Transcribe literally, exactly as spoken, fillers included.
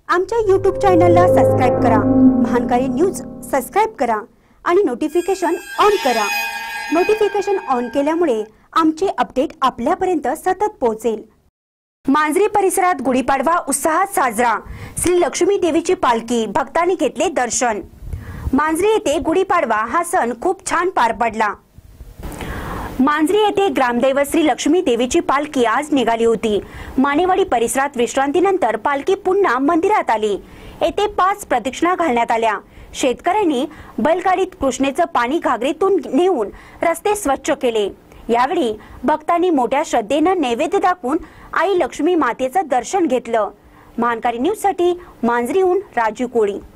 आमच्या यूट्यूब चॅनलला सबस्क्राइब करा, महानकारी न्यूज सबस्क्राइब करा आणि नोटिफिकेशन ऑन करा। नोटिफिकेशन ऑन केल्यामुळे आमचे अपडेट आपल्यापर्यंत सतत पोहोचेल। मांजरी परिसरात गुढीपाडवा उत्साहात साजरा। श्री लक्ष्मी देवीची पालखी भक्तांनी घेतले दर्शन। मांजरी येथे गुढीपाडवा हा सण खूप छान पार पडला। मांजरी येथे ग्रामदैवत श्री लक्ष्मी देवीची पालखी आज निघाली होती। मानेवाडी परिसरात विश्रांतीनंतर पालखी पुन्हा मंदिरात आली। येथे पाच प्रदक्षिणा घालण्यात आल्या। शेतकऱ्यांनी बैलगाडीत कृष्णेचं पाणी घागरीतून नेऊन रस्ते स्वच्छ केले। यावेळी भक्तांनी मोठ्या श्रद्धेनं नैवेद्य दाखवून आई लक्ष्मी मातेचं दर्शन घेतलं। महानकारी न्यूज साठी मांजरीहून राजू कोळी।